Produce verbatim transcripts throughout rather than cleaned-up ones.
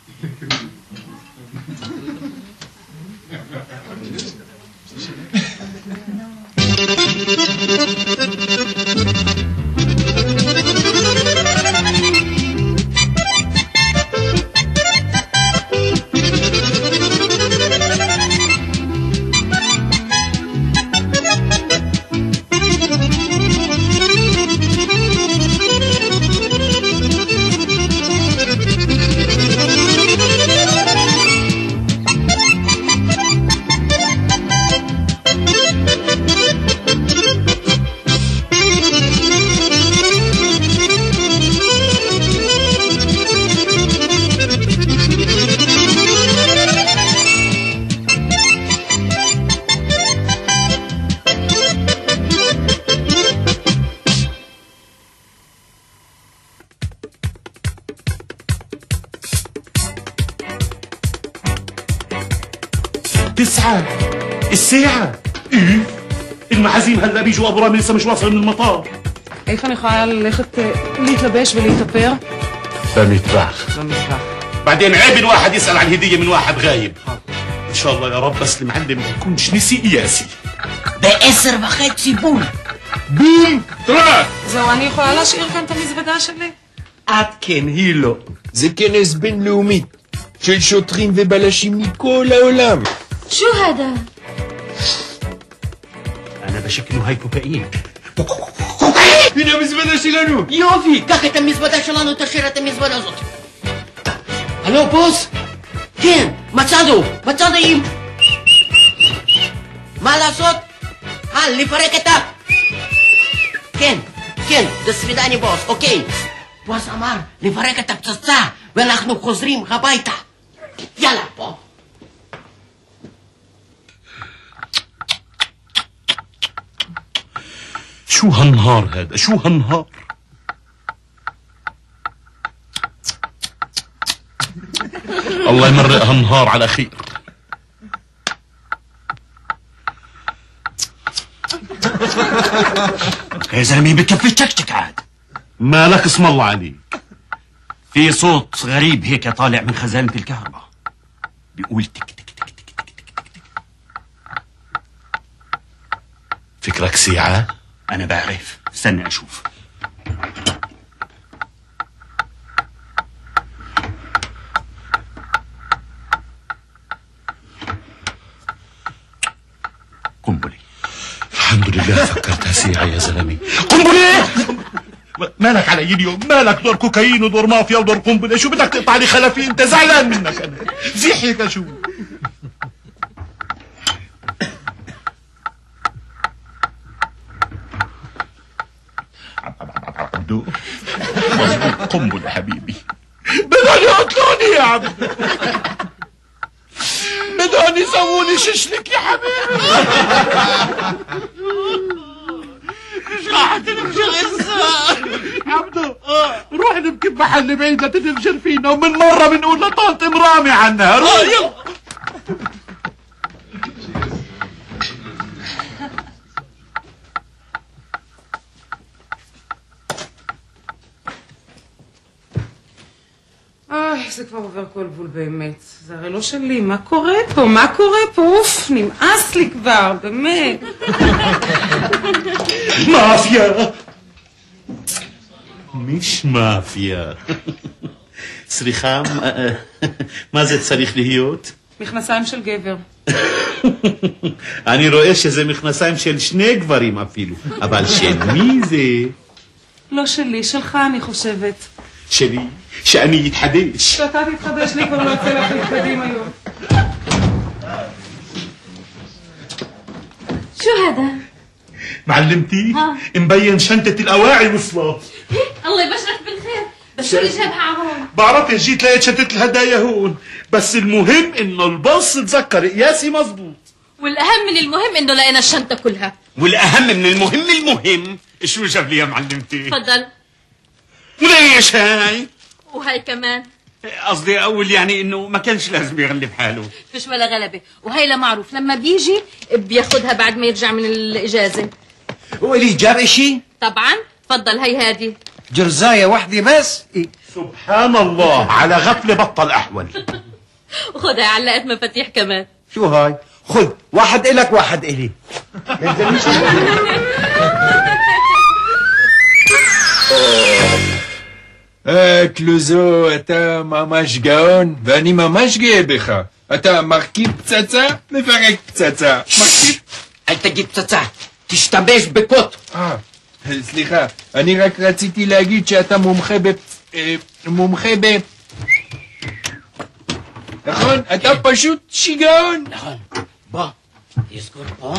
تسعة الساعة. ايه المعازيم هلا بيجوا، ابو رامي لسه مش واصل من المطار. איך אני יכולה ללכת להתלבש ולהתאפר? במטבח. במטבח. بعدين عيب الواحد يسأل عن هدية من واحد غايب. ان شاء الله يا رب بس المعلم ما يكونش نسي قياسي. בעשר וחצי בול. בום! טראק! זהו, אני יכולה להשאיר כאן את המזוודה שלי? את כן, היא לא. זה כנס בינלאומי של שוטרים ובלשים מכל העולם. شو هذا؟ أنا بشك إنه هاي كوكايين. הנה המזוודה שלנו. יופי, קח את המזוודה שלנו, תשאיר את המזוודה הזאת. הלו, בוס? כן, מצאנו, מצאנו עם... מה לעשות? אה, לפרק את ה... כן, כן, דספידני בוס, אוקיי. בוס אמר לפרק את הפצצה, ואנחנו חוזרים הביתה. יאללה, בוא. شو هالنهار هذا؟ شو هالنهار؟ الله يمرق هالنهار على خير. يا زلمه بكفي تشكتك عاد. مالك اسم الله عليك. في صوت غريب هيك طالع من خزانه الكهرباء بيقول تك تك تك تك تك تك تك. فكرك ساعة؟ انا بعرف، استنى اشوف. قنبله. الحمد لله فكرتها ساعة يا زلمة. قنبلة! مالك علي اليوم؟ مالك دور كوكايين ودور مافيا ودور قنبلة؟ شو بدك تقطع لي خلفي؟ انت زعلان منك انا. زيح هيك شو؟ عبدو قنبلة حبيبي. بدهم يقتلوني يا عبدو. بدهم يسووني ششلك يا حبيبي. مش راح تنفجر الساعة عبدو. روح نبكي بمحل بعيد لا تنفجر فينا، ومن مرة بنقول لطالة مرامي عنها. روح يلا. אוי, זה כבר עובר כל גבול באמת. זה הרי לא שלי. מה קורה פה? מה קורה פה? אוף, נמאס לי כבר, באמת. مافيا مش مافيا. סליחה, מה זה צריך להיות? מכנסיים של גבר. אני רואה שזה מכנסיים של שני גברים אפילו, אבל של מי זה? לא שלי, שלך אני חושבת. שלי? שאני אתחדש. שאתה תתחדש לי כבר לא יוצא לך להתקדים היום. شو هذا؟ معلمتي؟ مبين شنطة الأواعي وصلت. الله يبشرك بالخير، بس شو اللي جابها على هون؟ بعرف جيت لقيت شنطة الهدايا هون، بس المهم إنه الباص تذكر قياسي مزبوط. والأهم من المهم إنه لقينا الشنطة كلها. والاهم من المهم المهم شو جاب لي يا معلمتي؟ تفضل. وليش هاي؟ وهي كمان. قصدي اقول يعني انه ما كانش لازم يغلب حاله. فيش ولا غلبة، وهي لمعروف لما بيجي بياخدها بعد ما يرجع من الإجازة. هو اللي جاب اشي؟ طبعا. تفضل، هي هادي. جرزاية واحدة بس؟ إيه؟ سبحان الله، على غفلة بطل أحول. وخدها علقت مفاتيح كمان. شو هاي؟ خذ، واحد إلك واحد إلي. אה, קלוזו, אתה ממש גאון, ואני ממש גאה בך. אתה מרכיב פצצה, מפרק פצצה. מרכיב... אל תגיד פצצה, תשתמש בקוט. אה, סליחה, אני רק רציתי להגיד שאתה מומחה ב... אה, מומחה ב... נכון? אתה פשוט שיגעון. נכון. בוא, תזכור פה.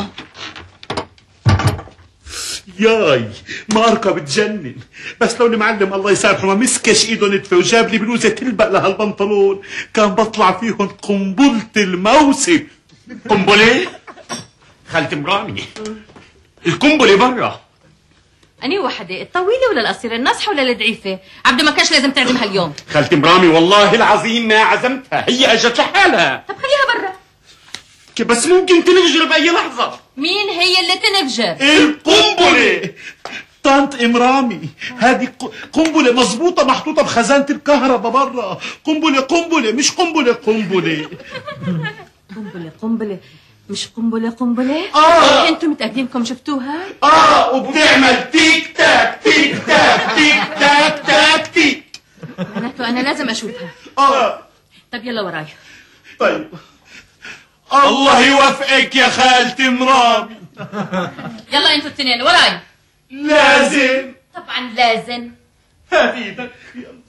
ياي ماركة بتجنن. بس لو المعلم الله يسامحه ما مسكش ايده نتفه وجاب لي بلوزة تلبق لهالبنطلون كان بطلع فيهم قنبلة الموسم. قنبلة؟ خالتي مرامي القنبلة برا. أني وحدة الطويلة ولا القصيرة، الناصحة ولا الضعيفة؟ عبده ما كانش لازم تعزمها اليوم. خالتي مرامي والله العظيم ما عزمتها، هي اجت لحالها. طب خليها برا. بس ممكن تنفجر بأي لحظة. مين هي اللي تنفجر؟ القنبلة. طنط إمرامي، هذه قنبلة مظبوطة محطوطة بخزانة الكهرباء برا. قنبلة قنبلة مش قنبلة قنبلة. قنبلة قنبلة مش قنبلة قنبلة؟ آه. انتوا متأكدينكم شفتوها؟ اه وبتعمل تيك تاك تيك تاك تيك تاك تاك تيك. معناته أنا لازم أشوفها. اه طب يلا وراي. طيب الله يوفقك يا خالتي مرامي. يلا انتوا الاثنين وراي. لازم. طبعا لازم. هات ايدك يلا.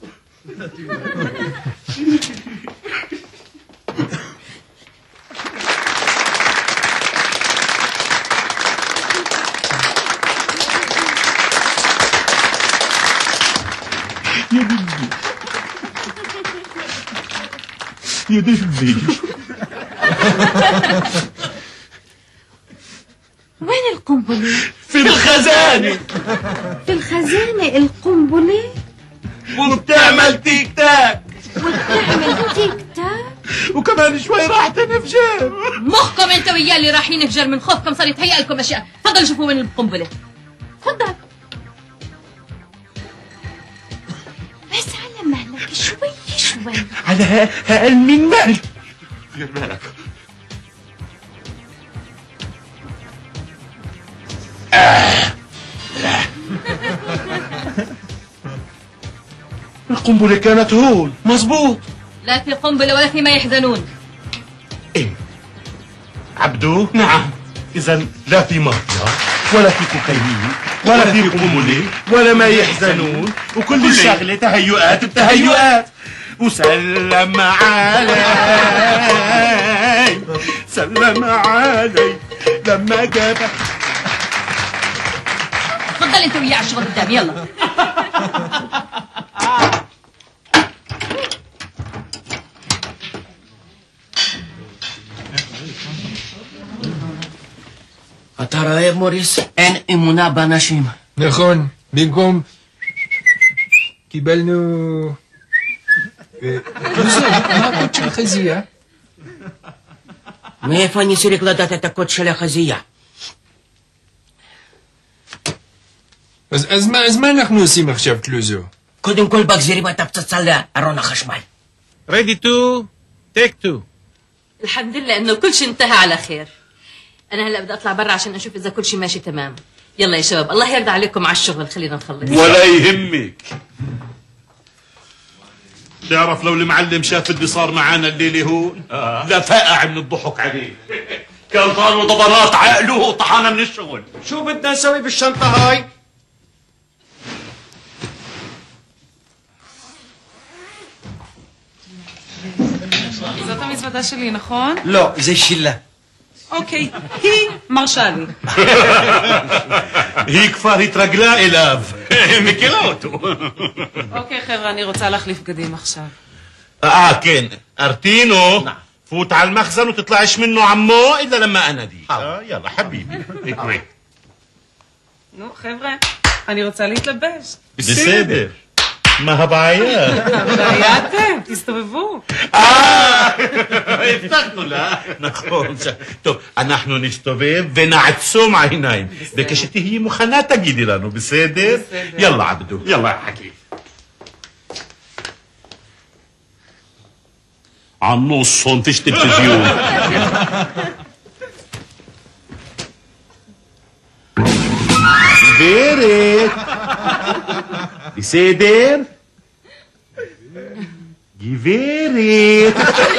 يا دبي يا دبي. وين القنبلة؟ في الخزانة. في الخزانة القنبلة؟ وبتعمل تيك تاك. وبتعمل تيك تاك؟ وكمان شوي راح تنفجر. مخكم انت وياه اللي رايحين نفجر من خوفكم صار يتهيأ لكم اشياء. تفضلوا شوفوا وين القنبلة. تفضل. بس على مهلك شوي شوي. على أقل من مهل. دير بالك. آه. لا. القنبلة كانت هون مظبوط. لا في قنبلة ولا في ما يحزنون. ايه عبدو؟ نعم. إذا لا في مافيا ولا في كوكايين ولا في قنبلة ولا ما يحزنون، وكل الشغلة تهيؤات بتهيؤات. وسلم علي سلم علي لما جابك. تفضل انت وياه على الشغل قدامي يلا. אתה רואה מוריס? אין אמונה באנשים. נכון, במקום... קיבלנו... קלוזו, מה הקוד של החזייה? מאיפה אני צריך לדעת את הקוד של החזייה? אז, אז, מה, אז מה אנחנו עושים עכשיו, קלוזו? קודם כל מחזירים את הפצצה לארון החשמל. Ready to take two. الحمد لله انه كل شيء انتهى على خير. انا هلا بدي اطلع برا عشان اشوف اذا كل شيء ماشي تمام. يلا يا شباب الله يرضى عليكم على الشغل، خلينا نخلص. ولا يهمك. تعرف لو المعلم شاف اللي صار معانا الليلة هون آه. لا فاقع من الضحك عليه. كان صار له ضبرات عقله وطحنا من الشغل. شو بدنا نسوي بالشنطة هاي؟ זאת המזוודה שלי, נכון? לא, זה שלה. אוקיי, היא מרשה לי. היא כבר התרגלה אליו. מכירה אותו. אוקיי, חבר'ה, אני רוצה להחליף בגדים עכשיו. اه كان ارتينو فوت على المخزن وتطلعش منه عمو الا لما اناديك. اه يلا حبيبي. נו, חבר'ה, אני רוצה להתלבש. בסדר. מה הבעיה? הבעיה אתם, תסתובבו. אה, אנחנו לא. נכון. טוב, אנחנו נסתובב ונעצום עיניים. וכשתהיי מוכנה תגידי לנו, בסדר? יאללה עבדו. יאללה חכי. على النص هون فيش تلفزيون. جبيرت بصدر جبيرت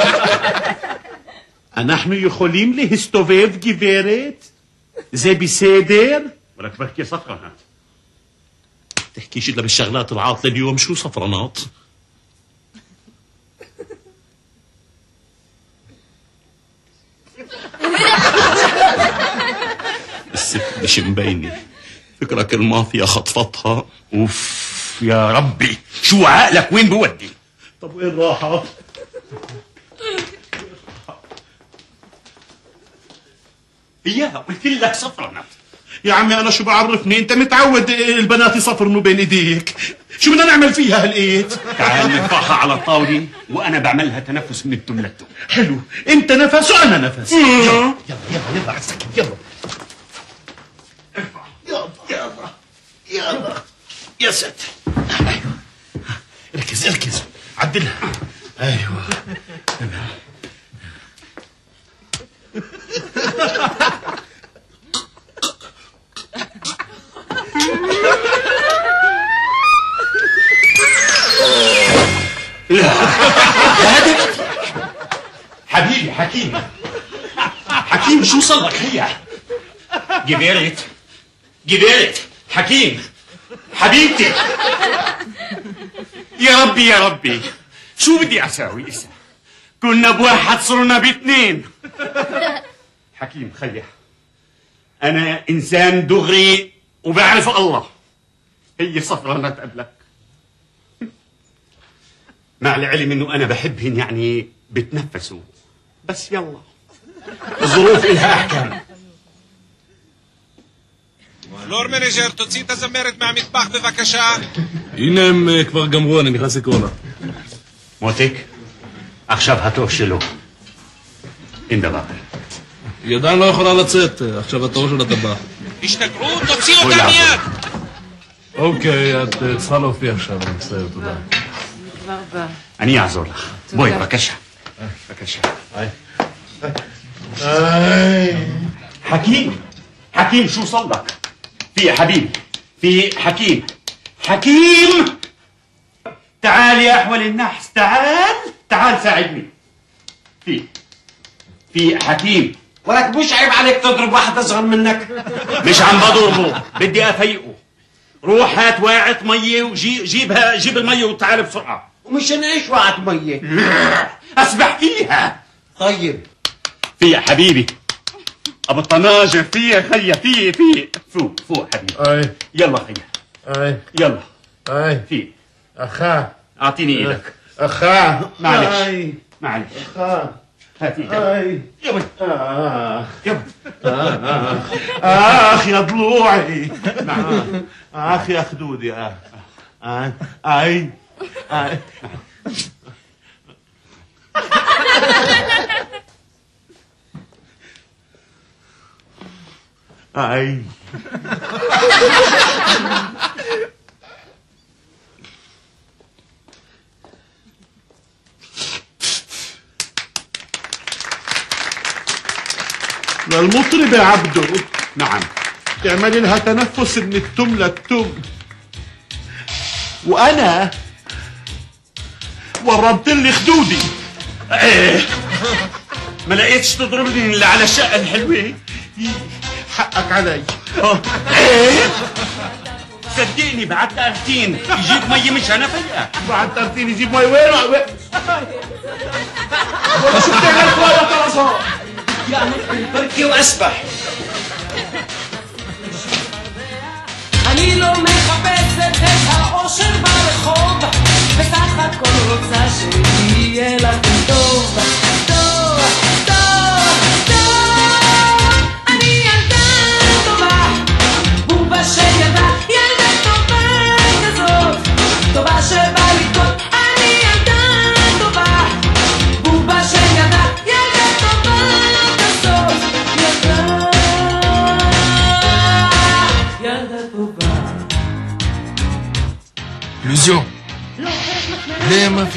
نحن יכולים להסתובב גברת? זה בסדר? ولك بحكي صفرنات تحكيش الا بالشغلات العاطلة اليوم شو صفرنات؟ الست مش مبينة فكرك المافيا خطفتها. اوف يا ربي شو عقلك وين بودي؟ طب وين راحت؟ اياها قلت لك صفرنت. يا عمي انا شو بعرفني انت متعود البنات يصفرنوا بين ايديك. شو بدنا نعمل فيها هالقيت؟ تعال نرفعها على الطاولة وانا بعملها تنفس من التم للتم. حلو انت نفس وانا نفس. يلا يلا يلا يلا على السكن يلا. ارفع يلا يلا يلا يا ساتر. ايوه ركز ركز عدلها. ايوه لا حبيبي حكيم حكيم شو صار لك هيا؟ جبرت جبرت حكيم حبيبتي. يا ربي يا ربي شو بدي اساوي اسا؟ كنا بواحد صرنا باثنين. حكيم خيا انا انسان دغري وبعرف الله. هي صفرانات قبلك مع العلم انه انا بحبهن يعني بتنفسوا بس يلا الظروف إلها احكام. פלור מנג'ר, תוציא את הזמרת מהמטבח בבקשה. הנה הם כבר גמרו, אני נכנס לקרוא לה. מותק, עכשיו התור שלו. אין דבר. היא עדיין לא יכולה לצאת, עכשיו התור של הטבח. תשתגעו, תוציא אותה מיד. אוקיי, את צריכה להופיע עכשיו, אני מצטער, תודה. כבר בא. אני אעזור לך. בואי, בבקשה. בבקשה. حكيم حكيم شو صار لك؟ في يا حبيبي في حكيم حكيم تعال يا احول النحس تعال تعال ساعدني. في في حكيم ولك مش عيب عليك تضرب واحد اصغر منك؟ مش عم بضربه بدي افيقه. روح هات واعة مية وجيب جيبها جيب المية وتعال بسرعة. ومش ايش واعة مية؟ اسبح فيها. طيب في يا حبيبي ابو الطناجر في خيا في في فوق فوق حبيبي. اي يلا خيا اي يلا اي في اخاه اعطيني ايدك. اخاه معلش معلش اخاه هات ايدك. اي يلا آه. يلا اخ يا ضلوعي اخ يا خدودي اه آه. اي اي اي للمطرب عبده. نعم تعملي لها تنفس من التم للتم وانا ورمت لي خدودي. ايه ما لقيتش تضربني الا على الشقه الحلوه. حقك علي. ايه صدقني بعد تأرتين يجيب مية مش انا فيها. بعد ترتين يجيب مي وين وين شو بتعمل فوق طرزان يا بركي واسبح. אני לא מחפשת את האושר ברחוב, בסך הכל רוצה שיהיה לכם טוב, טוב, טוב, טוב. אני ילדה טובה, בובה שידע, ילדה טובה כזאת, טובה שבא לקרות. אני ילדה טובה, בובה שידע, ילדה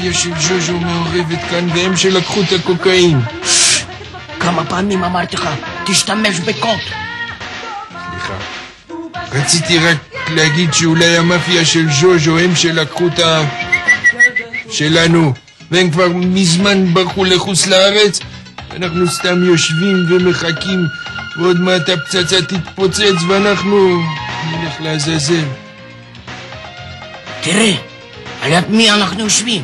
המאפיה של ז'וז'ו מעורבת כאן והם שלקחו את הקוקאין. כמה פעמים אמרתי לך, תשתמש בקוד. סליחה. רציתי רק להגיד שאולי המאפיה של ז'וז'ו הם שלקחו את ה... שלנו, והם כבר מזמן ברחו לחוץ לארץ. אנחנו סתם יושבים ומחכים, ועוד מעט הפצצה תתפוצץ ואנחנו נלך לעזאזל. תראה, על יד מי אנחנו יושבים?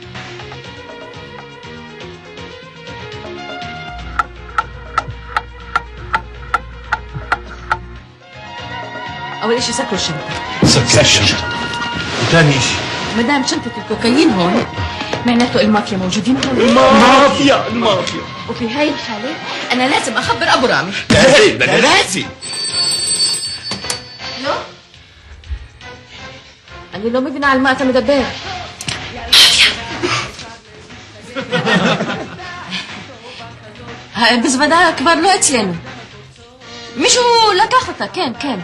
أول إشي سكروا الشنطة. سكر الشنطة. وثاني إشي ما دام شنطة الكوكايين هون معناته المافيا موجودين هون. المافيا المافيا. وفي هاي الحالة أنا لازم أخبر أبو رامي. لازم لازم. ألو؟ قال له مبنى على المقتل مدبر. هاي بزبدة كبار له أتلين. مشو لكاخته كان كان.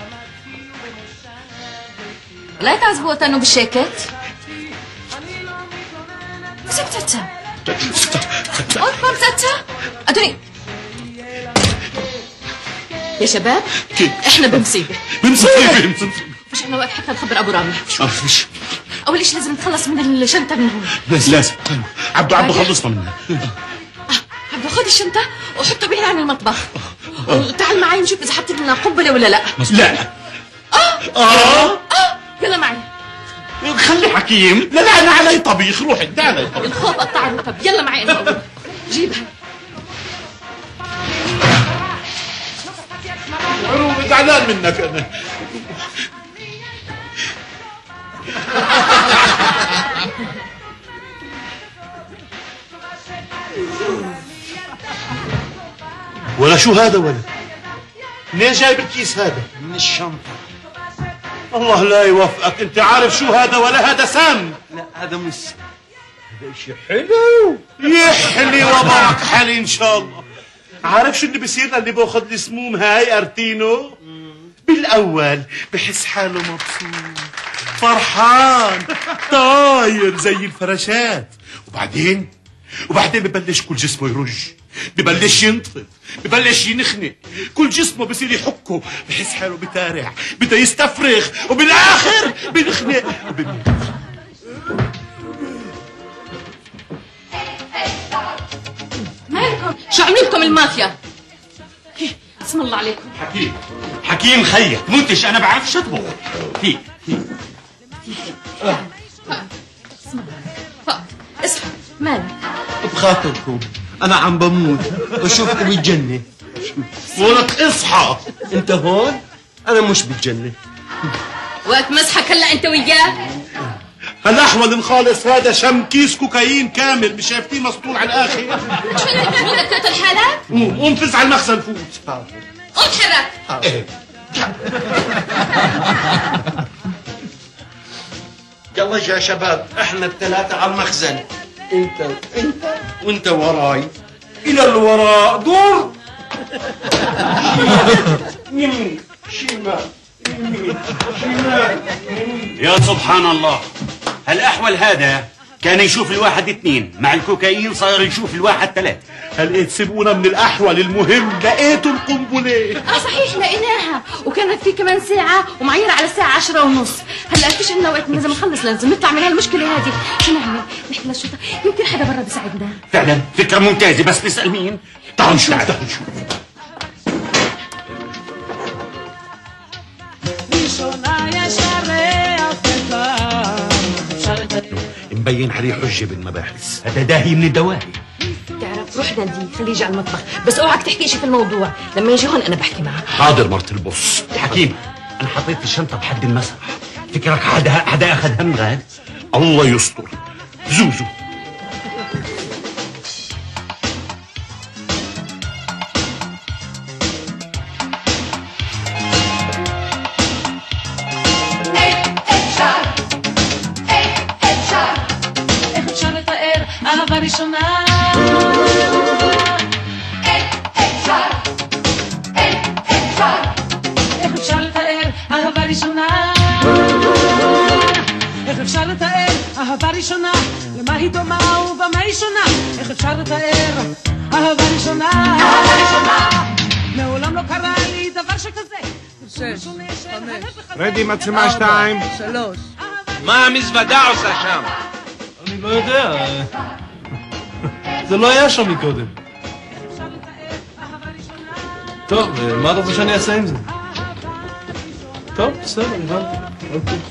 لا يتعذبوا وطنه بالشاكت. سكتتها. أكبر سكتتها. أدوني. يا شباب احنا بمصيبة. بمصيبة بمصيبة. مش احنا وقت حتى نخبر ابو رامي. مش اول شيء لازم نتخلص من الشنطة من هون. لازم لازم. عبدو عبدو خلصنا منها. عبدو خذ الشنطة وحطها بعيد عن المطبخ. وتعال معي نشوف اذا حطيت لنا قنبلة ولا لا. لا. اه اه اه يلا معي. خلي حكيم. لا لا انا علي طبيخ روحي انت علي طبيخ. الخوف قطع الركب. يلا معي انا اول. جيبها. عروبي زعلان منك انا. ولا شو هذا ولا؟ منين جايب الكيس هذا؟ من الشنطة. الله لا يوفقك، انت عارف شو هذا ولا هذا سام؟ لا هذا مش هذا شيء حلو. يحلي وضعك حلي ان شاء الله. عارف شو اللي بصير اللي باخذ السموم هاي ارتينو؟ بالاول بحس حاله مبسوط فرحان طاير زي الفراشات، وبعدين وبعدين ببلش كل جسمه يرج، ببلش ينطفي، ببلش ينخنق، كل جسمه بصير يحكه، بحس حاله بتارع، بده يستفرغ، وبالاخر بنخنق وبنموت. مالكم؟ شو عملوا لكم المافيا؟ اسم الله عليكم. حكيم حكيم خيك منتج انا بعرف شو اطبخ. في في فقط اصحى مالك؟ بخاطركم انا عم بموت بشوفكم بالجنة. ولك اصحى. انت هون انا مش بالجنة. وقت مسحك هلا انت وياه؟ الاحول الخالص هذا شم كيس كوكايين كامل، مش شايفتيه مسطول على الاخر. شو اللي بدك ثلاث الحالات؟ قوم قوم فز على المخزن فوت. قوم تحرك. ايه يلا يا شباب احنا الثلاثة على المخزن. انت انت وانت وراي. الى الوراء دور. يمين شمال يمين شمال. يا سبحان الله، هالأحول هذا كان يشوف الواحد اثنين، مع الكوكايين صار يشوف الواحد ثلاث. هل تسيبونا من الاحول المهم؟ لقيتوا القنبله؟ اه صحيح لقيناها، وكانت في كمان ساعة ومعيرة على الساعة عشرة ونص. هلا فيش عنا وقت، لازم نخلص، لازم نطلع من هالمشكلة هذه. شو نعمل؟ نحكي للشرطة، يمكن حدا برا بيساعدنا. فعلا فكرة ممتازة، بس نسأل مين؟ تعالوا نشوف تعالوا نشوف. مبين عليه حجه بالمباحث. هذا داهي من الدواهي. تعرف روح ناديه خليه يجي على المطبخ، بس اوعك تحكي شيء في الموضوع، لما يجي هون انا بحكي معه. حاضر مرت البص. حكيم انا حطيت الشنطة بحد المسرح، فكرك حدا حدا اخذ هم غاد؟ الله يستر. زوزو אהבה ראשונה. איך אפשר, איך אפשר, איך אפשר לתאר אהבה ראשונה. איך אפשר לתאר אהבה ראשונה, למה היא דומה ובמה היא שונה? איך אפשר לתאר? אהבה ראשונה, אהבה ראשונה, מעולם לא קרה לי דבר שכזה. שש, חמש, רדי מצלמה שתיים. שלוש. מה המזוודה עושה שם? אני לא יודע. זה לא היה שם מקודם. טוב, מה אתה רוצה שאני אעשה עם זה? טוב, בסדר, הבנתי. אוקיי.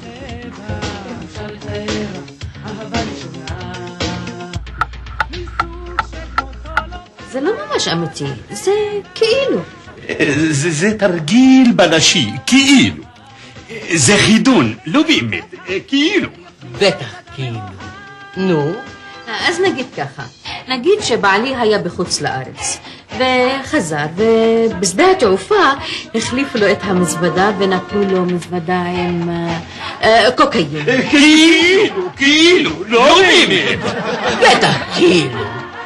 זה לא ממש אמיתי, זה כאילו. זה, זה תרגיל בלשי, כאילו. זה חידון, לא באמת, כאילו. בטח, כאילו. נו? אז נגיד ככה, נגיד שבעלי היה בחוץ לארץ וחזר, ובשדה התעופה החליפו לו את המזוודה ונתנו לו מזוודה עם אה, קוקאין. כאילו, כאילו, לא באמת. בטח, כאילו.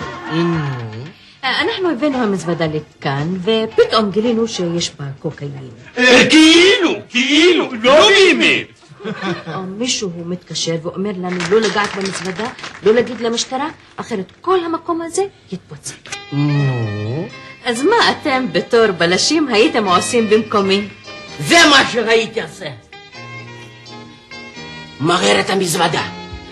אנחנו הבאנו המזוודה לכאן ופתאום גילינו שיש בה קוקאין. כאילו, כאילו, לא באמת. או מישהו מתקשר ואומר לנו לא לגעת במזוודה, לא להגיד למשטרה, אחרת כל המקום הזה יתפוצץ. נו? אז מה אתם בתור בלשים הייתם עושים במקומי? זה מה שהייתי עושה. מגר את המזוודה.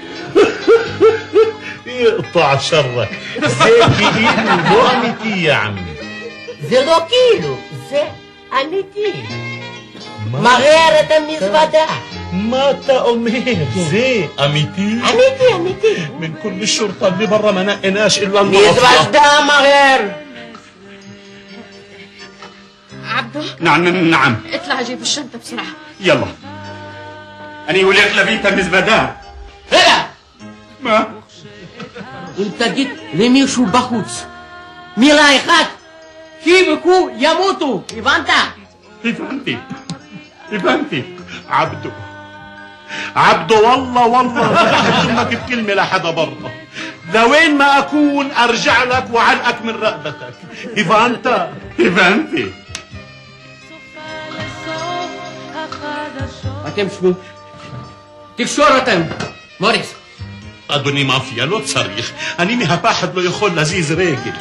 يقطع شرك زي כאילו לא אמיתי יא עמי. זה לא כאילו, זה אמיתי. מגר את המזוודה. ما אתה אומר? זה אמיתי? אמיתי, אמיתי. من كل الشرطة اللي برا ما نقناش إلا المعصية. מזוודה מגר. عبدو نعم نعم اطلع جيب الشنطة بسرعة. يلا أنا وليت لبيت المزبدة. هلا ما؟ انت جيت למישהו בחוץ. מילה אחת, שיבכו ימותו, הבנת? הבנתי, הבנתי. عبدو عبدو والله والله ما كنت كلمة لحدا برا. لوين ما أكون أرجع لك وعلقك من رقبتك. הבנת? הבנתי. אתם שבו. תקשור אתם. מוריס. אדוני מאפיה, לא צריך. אני מהפחד לא יכול להזיז רגל.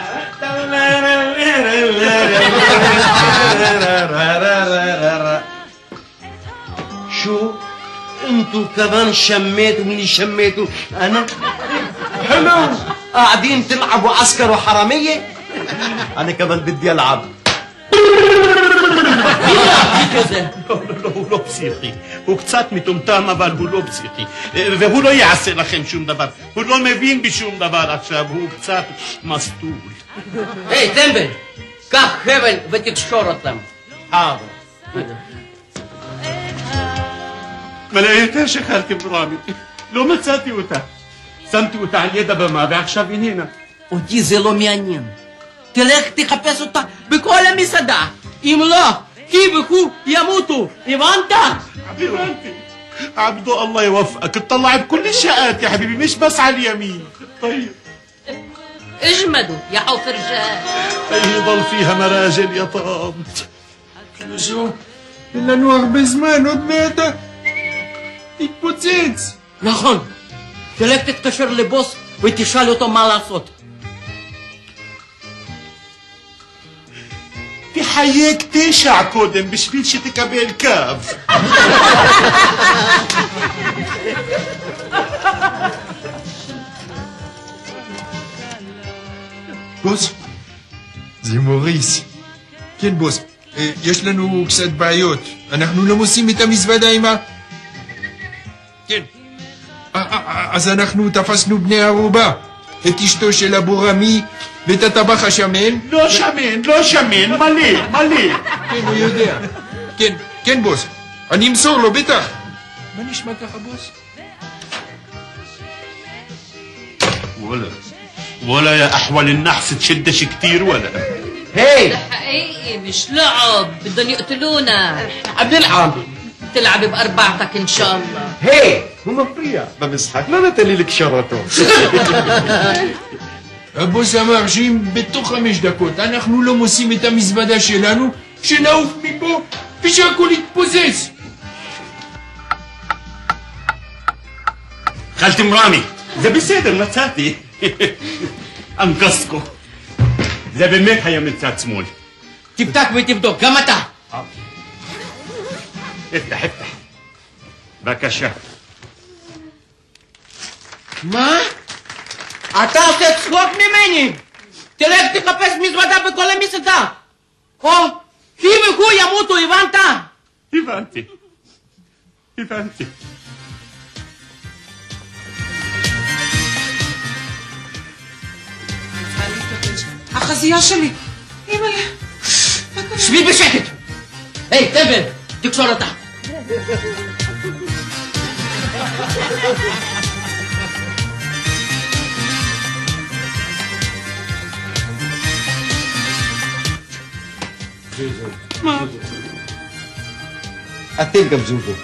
شو انتوا كمان شميتوا مني شميتوا انا حلو قاعدين تلعبوا عسكر وحراميه انا كمان بدي العب הוא לא פסיכי, הוא קצת מטומטם אבל הוא לא פסיכי והוא לא יעשה לכם שום דבר, הוא לא מבין בשום דבר עכשיו, הוא קצת מסטול. היי טמבל, קח חבל ותקשור אותם. حاضر ما لقيتهاش يا خالتي برامي. لو ما מצאתי אותה. שמתי אותה על יד הבמה ועכשיו הנה. אותי זה לא מעניין. תלך תחפש אותה בכל המסעדה. אם לא, كيفكو يموتوا. הבנת? הבנתי. عبدو الله يوفقك تطلع بكل الشقات يا حبيبي مش بس على اليمين. طيب اجمدوا يا حوف رجال. يضل فيها مراجل يا طنط. شو إلا نوع بزمان ودميتك תתפוצץ. נכון. תלך תתקשר לבוס ותשאל אותו מה לעשות. תחייג תשע קודם בשביל שתקבל קו. בוס, זה מוריס. כן בוס, יש לנו קצת בעיות. אנחנו לא מוצאים את המזוודה עם ה... כן. אז אנחנו תפסנו בני ערובה. את אשתו של אבו רמי ואת הטבח השמן. לא שמן, לא שמן, מלא, מלא. כן, הוא יודע. כן, כן בוס. אני אמסור לו, בטח. מה נשמע ככה בוס? ولا ولا يا أحول النحس تشدش كتير ولا. هي حقيقي مش لعب، بدهم يقتلونا. عم نلعب. تلعب بأربعتك إن شاء الله. هي هو مفريع بمسحك ما نتلي لك شرطه. הבוס אמר שאם בתוך חמש דקות אנחנו לא מוצאים את המזוודה שלנו, שנעוף מפה ושהכול יתפוצץ. خالتي مرامي זה בסדר, מצאתי. אנקסקו. זה באמת היה מצד שמאל. תפתח ותבדוק, גם אתה. אפתח, אפתח. בבקשה. מה? אתה עושה צחוק ממני? תלך תחפש מזוודה בכל המסעדה. או, היא והוא ימותו, הבנת? הבנתי. הבנתי. החזייה שלי. אימא'לה. שבי בשקט. היי, טמבל, תקשור אותה. מה? אתם גם זוזו.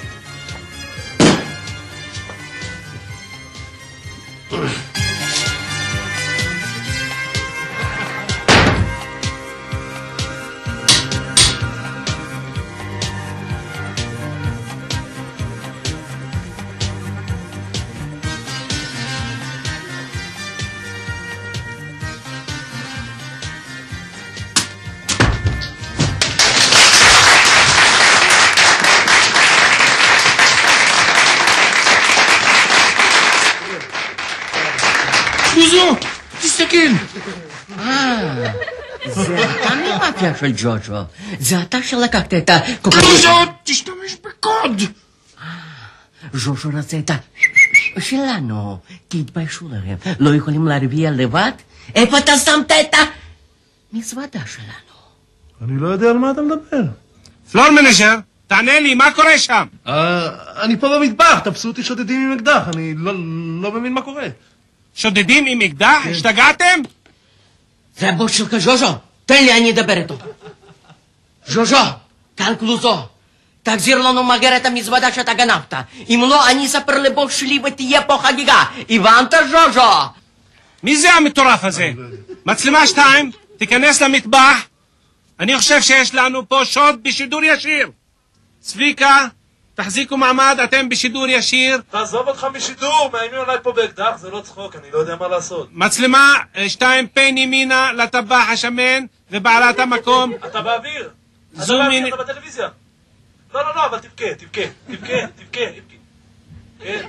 זוזו, תסתכל. אה, זה אתה ממאפיה של ג'וג'ו. זה אתה שלקחת את ה... זוזו, תשתמש בקוד. ז'וז'ו רצה את ה... שלנו. תתביישו לכם. לא יכולים להרביע לבד? איפה אתה שמת את המזוודה שלנו? אני לא יודע על מה אתה מדבר. פלור מנג'ר, תענה לי, מה קורה שם? אני פה במטבח, תפסו אותי שודדים עם אקדח, אני לא מבין מה קורה. שודדים עם אקדח? השתגעתם? זה הבוס שלך, ז'וז'ו. תן לי, אני אדבר איתו. ז'וז'ו, כאן קלוזו. תחזיר לנו מהר את המזוודה שאתה גנבת. אם לא, אני אספר לבוס שלי ותהיה פה חגיגה. הבנת, ז'וז'ו? מי זה המטורף הזה? מצלמה שתיים, תיכנס למטבח. אני חושב שיש לנו פה שוד בשידור ישיר. צביקה, תחזיקו מעמד, אתם בשידור ישיר. תעזוב אותך משידור, מאיימים עליי פה באקדח, זה לא צחוק, אני לא יודע מה לעשות. מצלמה, שתיים פן ימינה לטבח השמן ובעלת המקום. אתה באוויר. זום אתה אין... באוויר, אתה בטלוויזיה. לא, לא, לא, אבל תבכה, תבכה, תבכה, תבכה. כן.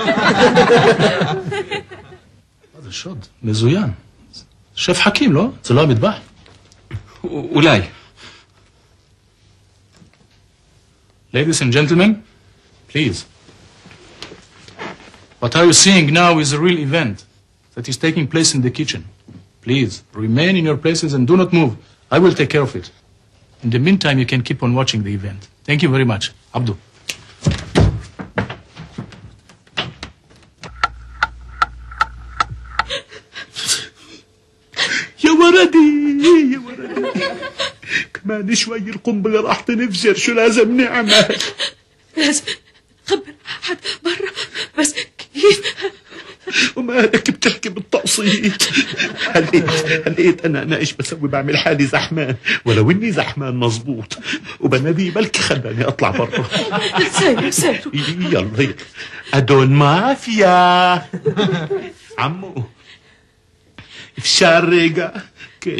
מה זה שוד? מזוין. שף חכים, לא? זה לא המטבח? אולי. Ladies and gentlemen, please. What are you seeing now is a real event that is taking place in the kitchen. Please, remain in your places and do not move. I will take care of it. In the meantime, you can keep on watching the event. Thank you very much. Abdu. يا ولدي يا ولدي كمان شوي القنبلة راح تنفجر شو لازم نعمل؟ لازم خبر حد برا بس كيف؟ ومالك بتحكي بالتقسيط؟ هليت هليت انا انا ايش بسوي؟ بعمل حالي زحمان ولو اني زحمان مزبوط وبنادي بلكي خلاني اطلع برا. سير سير يلا ادون مافيا عمو אפשר רגע? כן.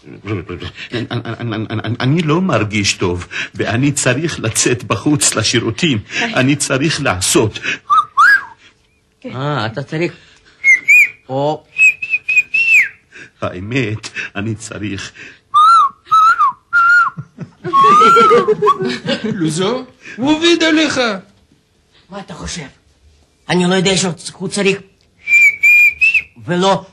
אני לא מרגיש טוב, ואני צריך לצאת בחוץ לשירותים. אני צריך לעשות. אה, אתה צריך... או... האמת, אני צריך... לוזו, הוא עובד עליך. מה אתה חושב? אני לא יודע שהוא צריך... ולא...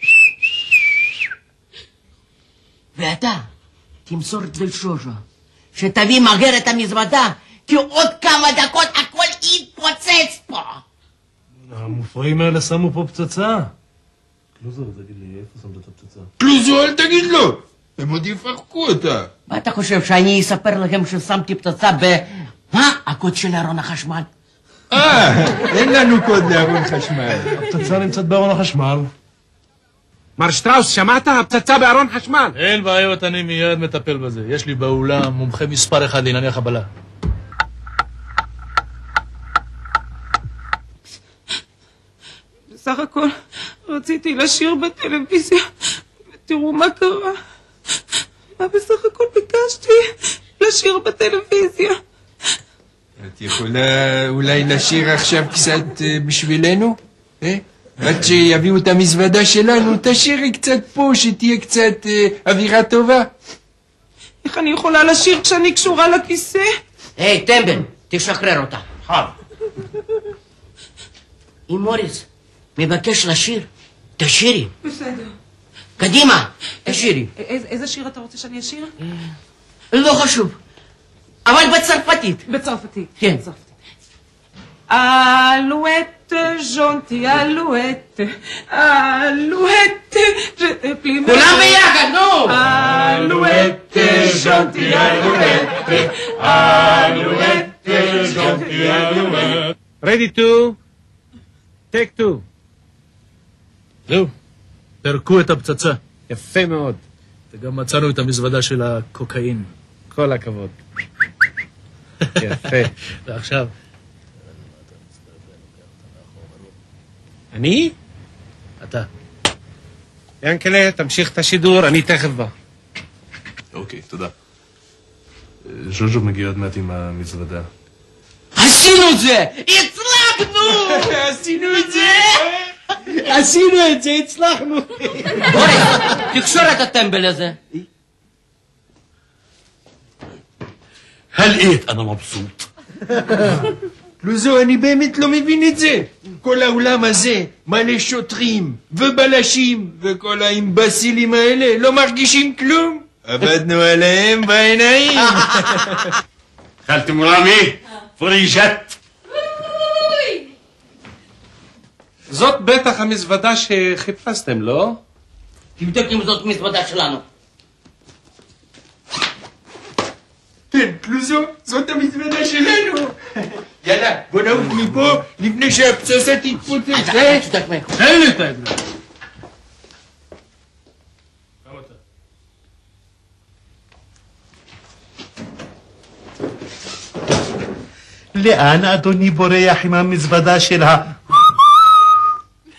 ואתה, תמסור את לז'וז'ו, שתביא מהר את המזוודה, כי עוד כמה דקות הכל יתפוצץ פה. המופרעים האלה שמו פה פצצה. קלוזו, תגיד לי, איפה שמת את הפצצה? קלוזו, אל תגיד לו, הם עוד יפרקו אותה. מה אתה חושב, שאני אספר לכם ששמתי פצצה ב... מה? הקוד של ארון החשמל. אה, אין לנו קוד לארון חשמל. הפצצה נמצאת בארון החשמל. מר שטראוס, שמעת? הפצצה בארון חשמל. אין בעיות, אני מיד מטפל בזה. יש לי באולם מומחה מספר אחד לענייני חבלה. רציתי לשיר בטלוויזיה, ותראו מה קרה. מה בסך הכל ביקשתי? לשיר בטלוויזיה. את יכולה אולי לשיר עכשיו קצת בשבילנו? אה? עד שיביאו את המזוודה שלנו, תשירי קצת פה, שתהיה קצת אווירה טובה. איך אני יכולה לשיר כשאני קשורה לכיסא? היי, טמבל, תשחרר אותה. חד. אם מוריס מבקש לשיר, תשירי. בסדר. קדימה, תשירי. איזה שיר אתה רוצה שאני אשיר? לא חשוב, אבל בצרפתית. בצרפתית. כן. Alouette, gentille alouette, alouette, je te plie. כולם ביחד, נו! Alouette, gentille alouette, alouette, gentille alouette. Ready to? take two. זהו, פרקו את הפצצה. יפה מאוד. וגם מצאנו את המזוודה של הקוקאין. כל הכבוד. יפה. ועכשיו... אני? אתה. ינקלה, תמשיך את השידור, אני תכף בא. אוקיי, תודה. ז'וז'ו מגיע עוד מעט עם המזוודה. עשינו את זה! הצלחנו! עשינו את זה! עשינו את זה, הצלחנו! בוריס, תקשור את הטמבל הזה. هلقيت أنا مبسوط. לוזו, אני באמת לא מבין את זה. כל העולם הזה מלא שוטרים ובלשים, וכל האימבסילים האלה לא מרגישים כלום. עבדנו עליהם בעיניים. خالتي مرامي فريجت. זאת בטח המזוודה שחיפשתם, לא? תבדוק אם זאת מזוודה שלנו. כן, לוזו, זאת המזוודה שלנו. יאללה, בוא נעוף מפה לפני שהפצצה תתפוצץ. אתה תשתק מאיפה. תן לי את האקדח. לאן אדוני בורח עם המזוודה של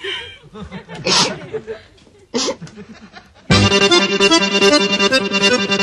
ה...